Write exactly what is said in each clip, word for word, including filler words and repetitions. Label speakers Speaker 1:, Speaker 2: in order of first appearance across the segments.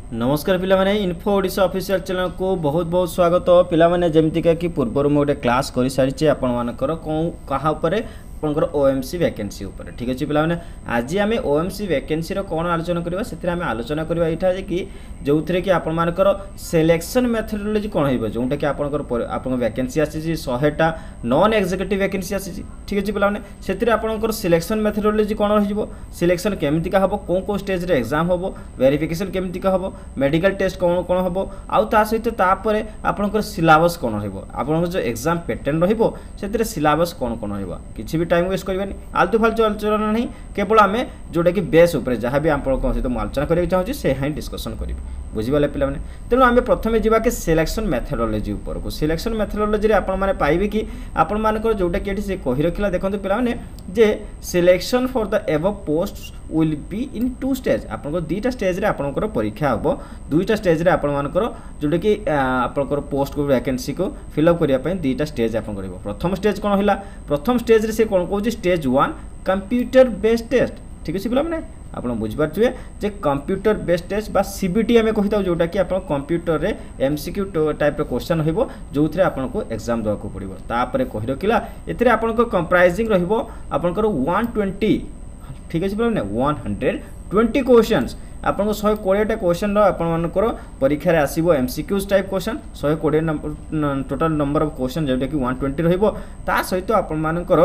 Speaker 1: नमस्कार पिला माने इन्फो ओडिशा ऑफिशियल चैनल को बहुत बहुत स्वागत। पिला माने जेमतिका कि पूर्व में गोटे क्लास कर सारी आपण मानकर कौन कहा उपरे आपंकर ओएमसी वैकेंसी उपर ठीक अच्छे पे आज आम ओएमसी वैकेंसी कौन आलोचना करवा से आम आलोचना करवा यहाँ कि जो थे कि आपर सिलेक्शन मेथडोलॉजी कौन हो जोटा कि आपंकर आप वैकेंसी आसी शहेटा नॉन एग्जीक्यूटिव वैकेंसी आसी ठीक अच्छे पे से आपंकर सिलेक्शन मेथडोलॉजी कौन हो सिलेक्शन केमिका हम कौन कौन स्टेज रे एग्जाम हम वेरिफिकेशन केमिका हम मेडिकल टेस्ट कौन कौन हम आउ ता सहित तापर आपंकर सिलेबस कौन रहा जो एग्जाम पैटर्न रो सिलेबस कौन कौन रहा किसी भी टाइम वेस्ट करवानी आलतू फालतू आलोचना नहीं केवल आम जोटा कि बेस उपर जहाँ भी आप सहित आलोचना करने चाहूँगी से हाँ डिस्कसन करी बुझीगले पे तेणु आम प्रथम जावा कि सिलेक्शन मेथडोलॉजी उपर को सिलेक्शन मेथडोलॉजी आपने पाइबे कि आपर जोटा कि ये कही रखा देखो पे जे selection for the above post will be in two stage आपको दुईटा स्टेज रे आपनकर परीक्षा हम दुईटा स्टेज रे आपनकर जोटा कि आपनकर पोस्ट को वैकेंसी को फिलअप करने दुईटा स्टेज आप प्रथम स्टेज कौन है प्रथम स्टेज रे से कौन कहूँ stage one computer based test ठीक अच्छे पे मैंने आप बुझिपारे जे कंप्यूटर बेस्ड टेस्ट बा सीबीटी आम कही था जोटा कि आप कंप्यूटर रे एमसीक्यू टाइप क्वेश्चन हो जो थे आपको एग्जाम देवाक पड़ो तापर कही रखा ये आपंकर कंप्राइजिंग रहा वन ट्वेंटी ठीक अच्छे पे वन हंड्रेड ट्वेंटी क्वेश्चंस आपको शहे कोड़ेटा क्वेश्चन आपर परीक्षा आसो एमसीक्यूज टाइप क्वेश्चन शहे कोड़े टोटाल नंबर ऑफ क्वेश्चन जोटा कि वन ट्वेंटी रहा सहित आपर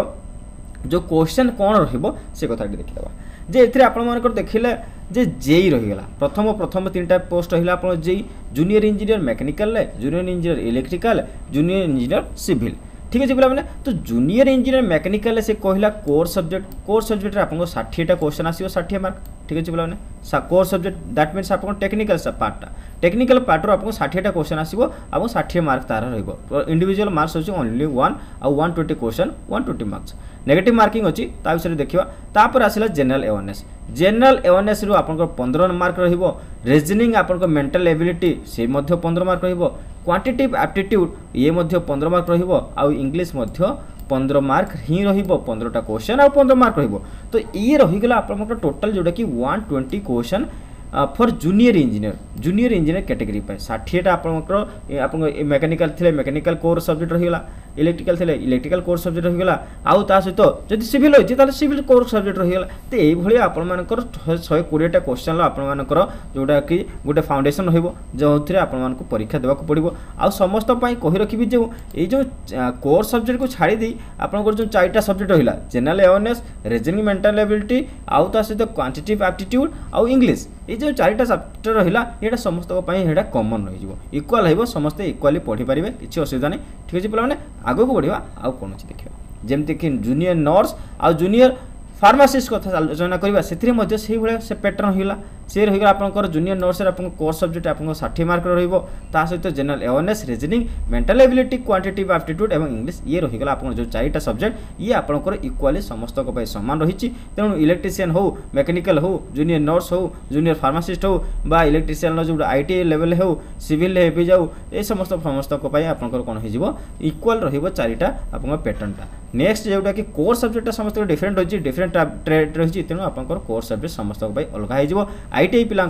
Speaker 1: जो क्वेश्चन कौन रे कथा देखा जे एथिरे आपन देखिले जे जेई रहीगला प्रथम प्रथम तीन टाइप पोस्ट रहिला आपन JE junior engineer mechanical junior engineer electrical junior engineer civil ठीक अच्छे पे तो जूनियर इंजीनियर मैकेनिकल से कहला कोर सब्जेक्ट कोर सब्जेक्ट आपको षाठीटा क्वेश्चन आसो षाठी मार्क ठीक अच्छे पे कोर सब्जेक्ट दैट मीन्स आप टेक्निकल पार्टा टेक्निकल पार्टर आपको षाठीटा क्वेश्चन आसो और षाठी मार्क तार इंडिविजुअल मार्क्स होची ओनली वन आ one twenty question one twenty marks negative marking अच्छी विषय देखा तापर आसला जनरल अवेयरनेस जनरल अवेयरनेस रु आपन पंद्रह मार्क रहिबो रीजनिंग आपन मेंटल एबिलिटी से मध्य पंद्रह मार्क रहिबो क्वांटिटेटिव एप्टीट्यूड ये मध्य पंद्रह मार्क रहिबो आ इंग्लिश मध्य पंद्रह मार्क ही रहिबो पंद्रहटा क्वेश्चन आ पंद्रह मार्क रहिबो तो ये रहीगला आपन टोटल जोटा कि one twenty question for junior engineer junior engineer category पे षाठीटा आपंकर आप मेकानिकल थे मेकानिकल कोर सब्जेक्ट रहीगला इलेक्ट्रिकल थे इलेक्ट्रिकल कोर सब्जेक्ट रहीगला आउ ता सहित जदि सिविल होती ताले सिविल कोर सब्जेक्ट रहीगला तो ये आपंकर शहे कोड़ेटा क्वेश्चन आपंकर जोटा कि गोटे फाउंडेशन रहिबो जो थे आपको परीक्षा देवाक पड़ो आ समस्त कही रखी जो ये जो कोर सब्जेक्ट को छाड़ी दी आपंकर जो चारिटा सब्जेक्ट रहा general awareness reasoning mental ability आउ ता सहित क्वांटिटेटिव एप्टीट्यूड आउ इंग्लिश ये जो चारिटा चैप्टर रहा ये समस्त ये कमन रही इक्वाल हो समस्ते इक्वाली पढ़ी पारे किसी असुविधा नहीं ठीक अच्छे पे आगक बढ़ा आउ कौन देखा जमती कि जूनियर नर्स आ जूनियर फार्मासीस्ट कथा आलोचना करवा से भाई से पैटर्न होगा सी रहीगला आपंकर जूनियर नर्स कोर सब्जेक्ट आप षाठी मार्क रहा सहित general awareness reasoning mental ability quantitative aptitude और इंग्लिश ये रहीगला आप जो चारिटा सब्जेक्ट ये आपंकर इक्वाली समस्त सामान रही तेणु इलेक्ट्रीशियन हो मेकानिकल हो जूनियर नर्स हो जूनियर फार्मासीस्ट हो बा इलेक्ट्रीशियन जो आईटी लेवल हो सिविल भी जाऊ ये समस्त समस्त आपंकर कौन हो इक्वाल रही चारिटा आप पैटर्नटा नेक्स्ट जोटा कि कोर सब्जेक्ट समस्त डिफरेंट होती डिफरेंट ट्रेड रही तेणु आपंकर कोर सब्जेक्ट समस्त अलग हो आईटीआई पिलांक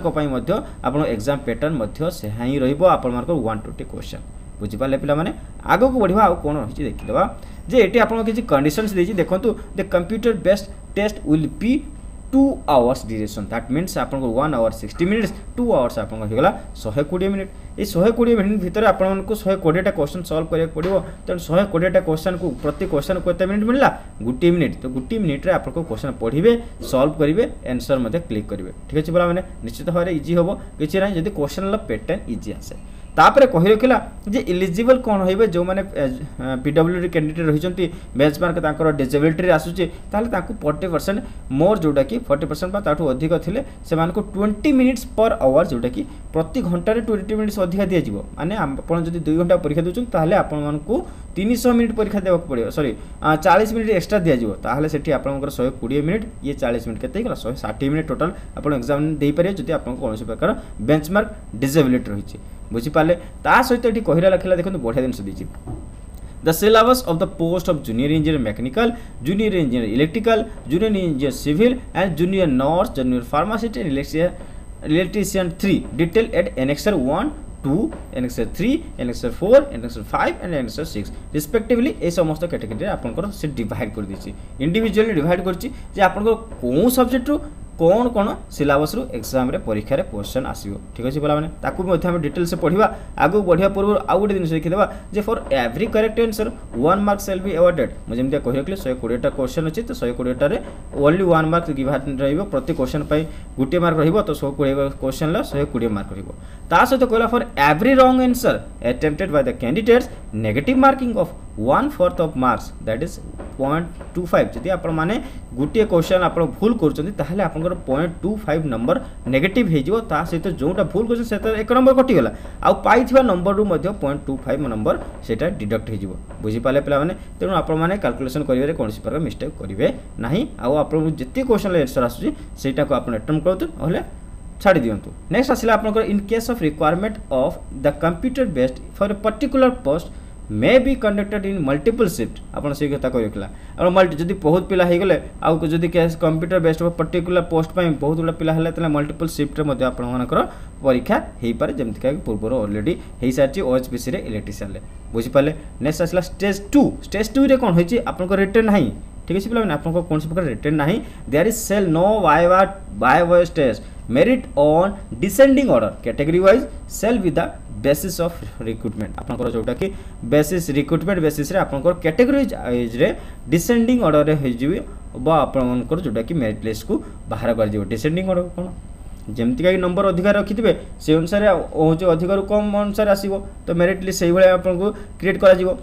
Speaker 1: आप एग्जाम पैटर्न से ही रहा वन ट्वेंटी क्वेश्चन बुझिपारे पिला माने आगक बढ़िया आउ कौन रही देखीदा जे ये आप किसी कंडीशंस देखो the computer based test will be two hours duration that means आपको one hour sixty minutes two hours आपगला शहे कोड़े मिनिट ये शहे कोड़े मिनिट भितर आपको शहे कोड़ेटा क्वेश्चन सल्व करा पड़ो तेणु शहे कोड़ेटा क्वेश्चन को प्रति क्वेश्चन को मिनिट मिलला गोटे मिनिट तो गोटे मिनिट आपको क्वेश्चन पढ़े सल्व करेंगे आंसर मध्य क्लिक करेंगे ठीक अच्छे पे निश्चित भाव में इजी हम किसी ना जब क्वेश्चन पैटर्न इजी आसे तापर कही रखा जे इलिजिबल कौन हो जो मैंने पीडब्ल्यूडी कैंडिडेट रही बेंचमार्क डिसेबिलिटी आसूचे फोर्टी परसेंट मोर जोटा कि फोर्टी परसेंट अधिक थे से ट्वेंटी मिनिट्स पर आवर जोटा कि प्रति घंटे ट्वेंटी मिनिट्स अधिक दिज्व माने आप दुई घंटा परीक्षा दूसरे आपको तीन सौ मिनिट परीक्षा देवाक पड़ो सॉरी चालीस मिनिट एक्सट्रा दिज्व ताहले सेठी आपनकर शहे कोड़े मिनिट ये चालीस मिनिट केते गला शहे षाठी मिनिट टोटाल आप एग्जाम दे पारे जदि आपन कौन प्रकार बेंचमार्क डिसेबिलिटी रही बुझिपारे ता सहित ये कहला लखला देखो बढ़िया जिन देती The syllabus of the post of junior engineer mechanical, junior engineer electrical, junior engineer civil and junior nurse, junior pharmacist and electrician electrician three detail at annexure one two annexure three annexure four annexure five and annexure six respectively ए समस्त category आपंकर से divide कर दी individually divide कर आपंकर कौ subject रू कौन कौन सिलेबस रु एग्जाम रे परीक्षा रे क्वेश्चन आसीबो ठीक अछि बोला माने ताकू मध्ये हम डिटेल से पढिबा आगु बढ़िया पूर्व आउ गोटे दिन देखि देबा जे for every correct answer one mark shall be awarded मु जेमते कहि रखले एक सौ बीस टा क्वेश्चन अछि तो एक सौ बीस टा रे ओनली वन मार्क गिवन रहइबो प्रति क्वेश्चन पई गुटे मार्क रहइबो तो एक सौ बीस क्वेश्चन ला एक सौ बीस मार्क रहइबो ता सहित कहला for every wrong answer attempted by the candidates negative marking of one fourth of marks that is zero point two five जदि आपण माने गुटे क्वेश्चन आपण भूल करछथि ताहले आपनकर zero point two five number negative हे जिवो ता सहित जोटा भूल करछ सेता एक नंबर कटि गेला आ पाइथिबा नंबर रु मध्ये zero point two five number सेटा डिडक्ट हे जिवो बुझि पाले पिला माने तेनु आपण माने कैलकुलेशन करिवे रे कोनसी प्रकार मिस्टेक करिवे नाही आ आपण जति क्वेश्चन आंसर आसुची सेटा को आपण अटेम्प्ट करतु हले छाड़ी दियंतु नेक्स्ट आसिला आपनकर in case of requirement of the computer based for a particular post may be conducted in multiple shift आपन से कथा कहि रखला और मल्टी जदी बहुत पिला हे गेले आ जदी case computer based of particular post पई बहुत गुला पिला हले तले मल्टीपल शिफ्ट रे मध्ये आपन मानकर परीक्षा हेई पारे जेमति का पूर्वर ऑलरेडी हेई साची ओएचपीसी रे इलेक्ट्रिशियन ले बुझि पाले नेक्स्ट आसिला स्टेज टू स्टेज टू रे कोन होईची आपन को रिटर्न नाही ठीक अछि पिला आपन को कोन से प्रकार रिटर्न नाही there is shall no viva by voice test merit on descending order category wise shall with the basis of recruitment आपन जोटा कि बेसिस रिक्रूटमेंट बेसिस रे आपन कैटेगरी वाइज रे डिसेंडिंग ऑर्डर रे होई जिवि बा आपन जोटा कि मेरिट लिस्ट को बाहर कर दियो डिसेंडिंग ऑर्डर कोन जेमति का नंबर अधिकार रखिथिबे से अनुसार होचे अधिकार कम अनुसार आसीबो तो मेरिट लिस्ट सही भले आपन को क्रिएट करा जिवो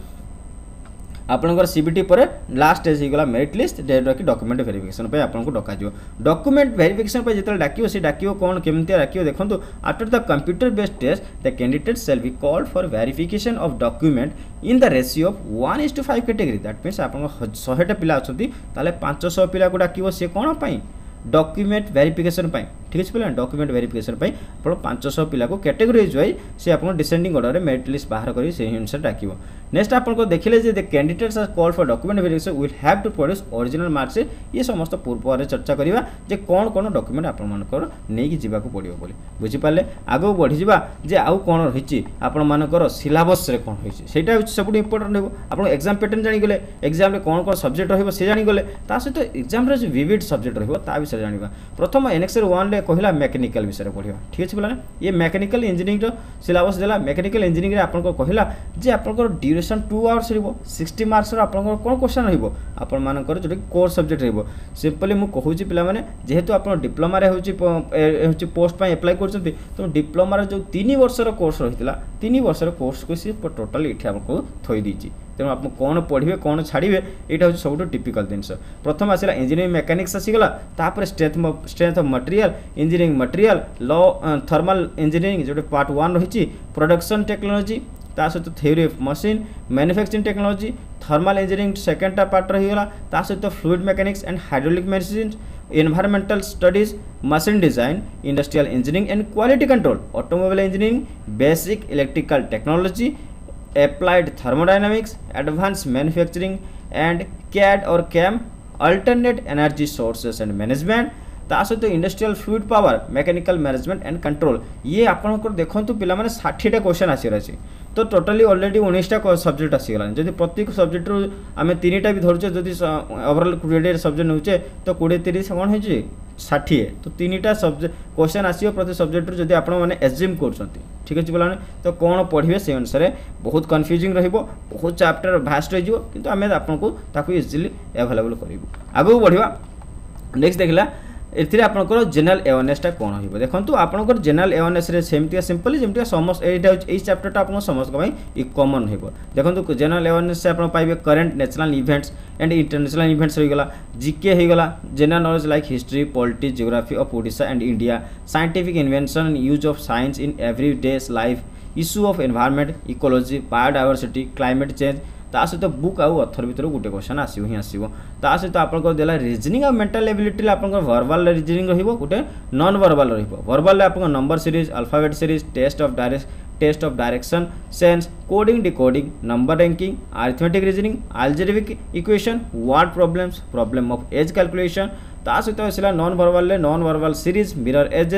Speaker 1: आपनकर सीबीटी पर लास्ट स्टेज हिगला मेरिट लिस्ट जेटा कि डॉक्यूमेंट वेरिफिकेशन पे आपन को डका जिवो डॉक्यूमेंट वेरिफिकेशन पे जेतल डाकियो से डाकियो कोन केमति डाकियो देखंतु after the computer based test the candidate shall be called for verification of document in the ratio of one is to five category that means आपन सौ टा पिला अछंती ताले पाँच सौ पिला को डाकियो से कोन पई डॉक्यूमेंट वेरिफिकेशन पई ठीक अछि पिला डॉक्यूमेंट वेरिफिकेशन पई आपण पाँच सौ पिला को कैटेगरी वाइज से आपण डिसेंडिंग ऑर्डर रे मेरिट लिस्ट बाहर करी से अनुसार डाकिबो नेक्स्ट आपन को देखिले जे the candidates are called for document verification will have to produce original marks ये समस्त पूर्व रे चर्चा करिवा जे कोन कोन डॉक्यूमेंट आपन मानकर नै कि जीवा को पड़ियो बोली बुझि पाले आगो बढ़ी जीवा जे आउ कोन रहिछि आपन मानकर सिलेबस रे कोन होइछि सेटा सब इंपोर्टेंट हेबो आपन एग्जाम पैटर्न जानि गेले एग्जाम रे कोन कोन सब्जेक्ट रहबो से जानि गेले ता सहित एग्जाम रे जे विविड सब्जेक्ट रहबो ता विषय जानिबा प्रथम एनेक्सर वन ले कहिला मैकेनिकल विषय रे पढिबा ठीक अछि बोला ये मैकेनिकल इंजीनियरिंग रो सिलेबस देला मैकेनिकल इंजीनियरिंग रे आपन को कहिला जे आपन को ड्यूरेशन टू आवर्स रहबो सिक्सटी मार्क्स रो आपन को कोन क्वेश्चन रहबो आपन मानकर जोटे कोर सब्जेक्ट रहबो सिंपली मु कहूची पिला माने जेहेतु आपन डिप्लोमा रे होची होची पोस्ट पय अप्लाई करछथि तो डिप्लोमा रे जो तीन वर्ष रो कोर्स रहितला तीन वर्ष रो कोर्स को सी टोटल इठी आपन को थोई दीची तेणु आप कौन पढ़े कौन छाड़े यहाँ हूँ सब टिपिकल जिन प्रथम आसला इंजीनियरिंग मेकानिक्स आसीगला तापर strength strength of material engineering material law thermal engineering जो पार्ट वन रही प्रोडक्शन टेक्नोलॉजी ता सहित theory of machine manufacturing technology thermal engineering सेकेंडटा पार्ट रहीगला ता सहित fluid mechanics and hydraulic machine environmental studies machine design industrial engineering and quality control automobile engineering basic electrical technology applied thermodynamics advanced manufacturing and C A D or C A M alternate energy sources and management ता सहित industrial fluid power mechanical management and control ये आपन देखो पिला माने साठ टा question आसी रही तो टोटाली ऑलरेडी उन्नीस टा सब्जेक्ट आसीगला जदि प्रत्येक सब्जेक्ट रु आम तीन टा भी धरुचे जदि ओवरऑल कोड़े सब्जेक्ट नौचे तो कोड़े तीस कौन हो षाठी तो तीन टा सब्जेक्ट क्वेश्चन आसो प्रति सब्जेक्ट जदि आप एज्यूम कर ठीक अच्छे बोला तो कौन पढ़े से अनुसार बहुत कन्फ्यूजिंग रहिबो बहुत चैप्टर भास्ट रही किंतु आम आपको इजिली अवेलेबल करूँ आगू बढ़िया नेक्स्ट देखला एथिरे आपनकर जनरल अवेयरनेसटा कोन होइबो देखंतु आपनकर जनरल अवेयरनेस रे सेमतिया सिंपली जेमतिया समस्त एटा एई चैप्टरटा आपन समस्त पई इ कॉमन होइबो देखंतु जनरल अवेयरनेस से आपन पाइबे current national events and international events होइगला जीके होइगला general knowledge like history polity geography of Odisha and India scientific invention and use of science in everyday life issue of environment ecology biodiversity climate change ता सहित book आउ अथर भर गोटे question आसो ही आसो ता सहित आपको देला रीजनिंग और मेंटल एबिलिटी आप वर्बाल रीजनिंग रहिबो गोटे नॉन वर्बाल रहिबो वर्बाल आप number series alphabet series test of direct test of direction sense coding decoding number ranking arithmetic reasoning algebraic equation word problems problem of age calculation ता सहित आसला non verbal non verbal series mirror ages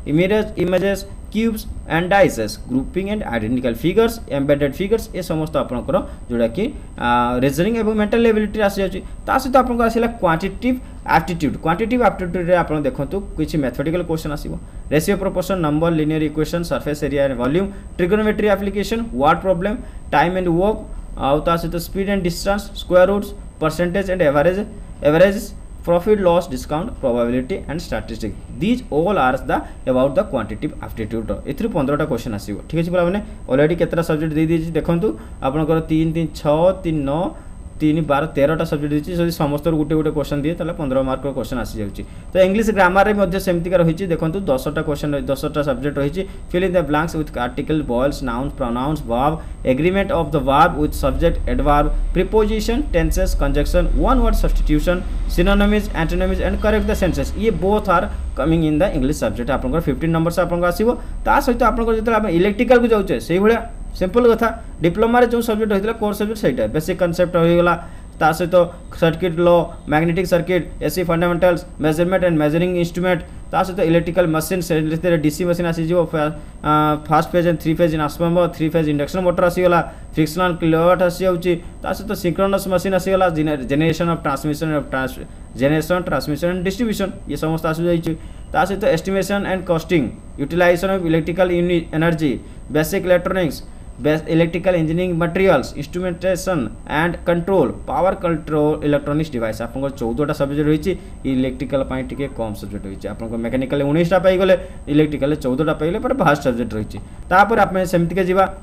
Speaker 1: image images cubes and dices grouping and identical figures embedded figures ए समस्त आपंकर जोटा कि reasoning एवं mental ability आसी जाउची ता सहित आपन आसिला क्वांटिटेटिव एप्टीट्यूड क्वांटिटेटिव एप्टीट्यूड रे आपन देखंतु किछि मैथमेटिकल क्वेश्चन आसीबो ratio proportion number linear equation surface area and volume trigonometry application word problem time and work आउ ता सहित speed and distance square roots percentage and average average profit loss discount probability and statistics these all are the about the quantitative aptitude एथि पंद्रह टा question आसीबो ठीक अछि बोला माने ऑलरेडी केतरा सब्जेक्ट दे दीजी देखंतु आपनकर तीन तीन छह तीन नौ तीन बारह तेरह टा सब्जेक्ट दीची जदि समस्त गुटे गुटे क्वेश्चन दिए ताले पंद्रह मार्क क्वेश्चन आसी जाउची तो इंग्लिश ग्रामर रे मध्ये सेमति का रहिची देखंतु दस टा क्वेश्चन दस टा सब्जेक्ट रहिची fill in the blanks with article vowels nouns pronouns verb agreement of the verb with subject adverb preposition tenses conjunction one word substitution synonyms antonyms and correct the sentence ये both are coming in the English subject आपनकर पंद्रह number से आपनकर आसीबो ता सहित आपनकर जतले आपण electrical को जाउचे सेही भलिया सिंपल कथा डिप्लोमा रे जो सब्जेक्ट होइतला कोर सब्जेक्ट सेटा बेसिक कांसेप्ट होई गला ता सहित circuit law magnetic circuit AC fundamentals measurement and measuring instrument ता सहित इलेक्ट्रिकल मशीन से डीसी मशीन आसी जो first phase and three phase transformer three phase induction motor आसी गला फ्रिक्शनल किलोवाट आसी जाउची ता सहित सिंक्रोनस मशीन आसी गला generation of transmission of generation transmission and distribution ये समस्त आसी जाइची ता सहित estimation and costing utilization of electrical energy basic electronics electrical engineering materials instrumentation and control power control electronics device आपन चौदह टा सब्जेक्ट रही इलेक्ट्रिकल पाई टिके कम सब्जेक्ट रही आपन मेकानिकल उन्नीस टा पाई गले इलेक्ट्रिकल चौदह टा पाइले पर फास्ट सब्जेक्ट रही तापर आप सेमती के जीवा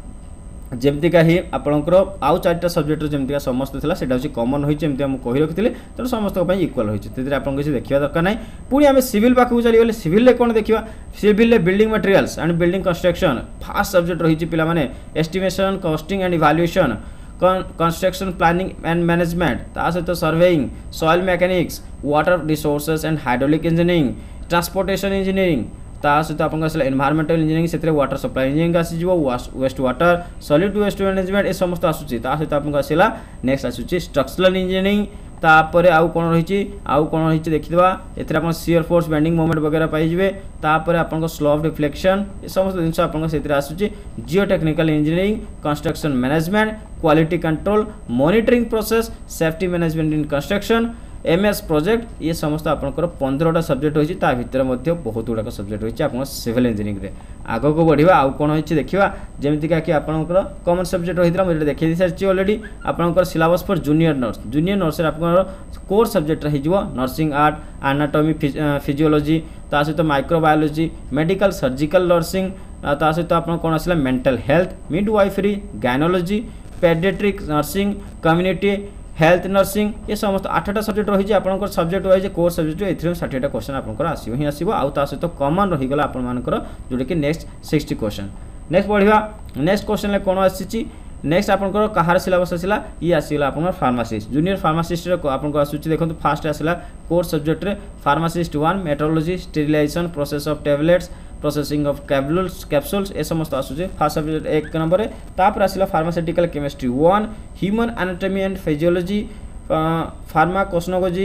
Speaker 1: जमतीका ही आपंकर आउ चार्टा सब्जेक्ट जमतीका समस्त था सेटा हूँ कमन होती कही रखी तेणु समस्त इक्वल होती आप किसी देखा दरकार ना पुणी आम सिविल पाखक चलीगले सिविल कौन देखा civil building materials and building construction first subject रही पाने estimation costing and evaluation construction planning and management ता सहित surveying soil mechanics water resources and hydraulic engineering transportation engineering ता सहित आप एनवायरमेंटल इंजीनियरिंग से वाटर सप्लाई इंजीनियरिंग आसीज waste water solid waste management ये समस्त आसूची ता सहित आपको आसला नेक्स्ट आसूची स्ट्रक्चरल इंजीनियरिंग तापर आउ कौन रही आउ कौन रही देखीदा ए शियर फोर्स बेंडिंग मोमेंट वगैरह पाइबे तापर आपन स्लोप रिफ्लेक्शन ये समस्त जिनस आपन आसूची geotechnical engineering construction management quality control monitoring process safety management in construction MS project ये समस्त आपंकर पंद्रह टा सब्जेक्ट रही भितर बहुत गुड़ाक सब्जेक्ट रही आप सिविल इंजीनियरिंग रे आग को बढ़िया आउ कौन होती देखा जमीका कि आपंकर कमन सब्जेक्ट रही है मुझे देखी सारी ऑलरेडी आपंकर syllabus for junior nurse junior nurse आप कोर सब्जेक्ट रही नर्सिंग आर्ट एनाटॉमी फिजियोलॉजी ता सहित माइक्रोबायोलॉजी मेडिकल सर्जिकल नर्सिंग ता सहित आप कौन आसला mental health midwifery gynaecology paediatric nursing community health nursing ये समस्त आठटा सब्जेक्ट रही आपंकर सब्जेक्ट वाइज कोर सब्जेक्ट ए षाठी क्वेश्चन आपंकर आसो ही आसो आउ ता सहित कमन रहीगला आपर जोटा कि नेक्स्ट सिक्सटी क्वेश्चन नेक्स्ट बढ़िया नेक्स्ट क्वेश्चन कौन आसी नेक्स्ट आपंकर कहार सिलेबस आसला ये आसीगला आपंकर फार्मासिस्ट जूनियर फार्मासिस्ट आपको आसूँ देखो फास्ट आसला कोर सब्जेक्ट रे pharmacist one metrology sterilization process of tablets processing of capsules capsules ए समस्त आसूचे फास्ट सब्जेक्ट एक नंबर तापर आसला pharmaceutical chemistry one human anatomy and physiology pharmacognosy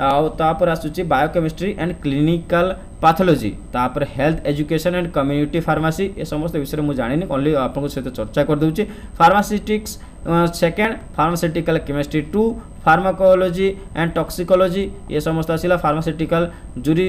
Speaker 1: आउर आसूची बायोकेमिस्ट्री एंड क्लिनिकल पैथोलॉजी तापर health education and community pharmacy ये समस्त विषय मुझे जानी ओनली आपको सहित चर्चा कर दूची pharmaceutics second pharmaceutical chemistry two pharmacology and toxicology ये समस्त आसला फार्मास्यूटिकल जूरी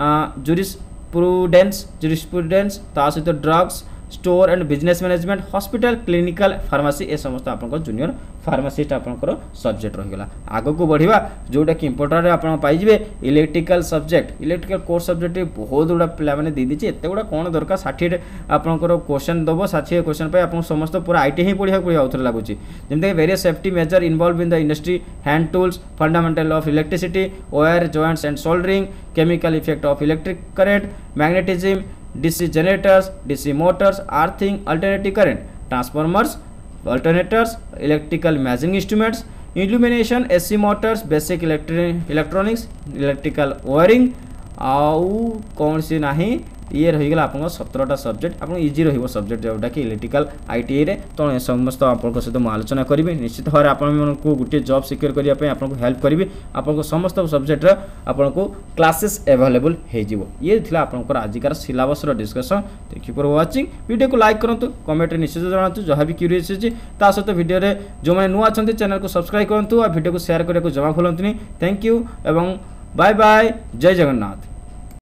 Speaker 1: जूरिस्प्रूडेंस जूरिस्प्रूडेंस ता सहित drugs store and business management hospital clinical pharmacy ए समस्त आपंकर जूनियर फार्मासिस्ट आपंकर सब्जेक्ट रहीगला आग को बढ़िया जोटा कि इंपोर्टाट आप पाइबे electrical subject electrical course subject बहुत गुड़ा पे दे दीजिए एत गुड़ा कौन दरकार षाठी आपंकर क्वेश्चन दब षाठी क्वेश्चन पे आप समस्त पूरा आईटी ही पढ़ा पड़ा आउे लगुच जमी various safety measure involve in the industry hand tools fundamental of electricity wire joints and soldering chemical effect of electric current magnetism DC generators DC motors earthing alternative current transformers alternators electrical matching instruments illumination AC motors basic electronics electrical wiring आउ कौन सी नहीं ये रहीगला आपन सत्रहटा subject आपन easy रहिबो सब्जेक्ट जोटा कि इलेक्ट्रिकल आईटीआई रे तो ए समस्त आपन सहित मु आलोचना करिवे निश्चित भाव आपन को गुटे जॉब सिक्योर करिया पे आपन को हेल्प करिवे आपन को समस्त सब्जेक्ट रे आपन को क्लासेस अवेलेबल हे जिवो ये थिला आपन को आजिकार सिलेबस रो discussion thank you for watching video को लाइक करंतु कमेंट रे निश्चित जणातु जहा भी क्यूरियस अछि ता सहित वीडियो रे जो माने नुआ छथि चैनल को सब्सक्राइब करंतु आ वीडियो को शेयर करिया को जमा भूलंतुनी थैंक यू एवं बाय बाय जय जगन्नाथ।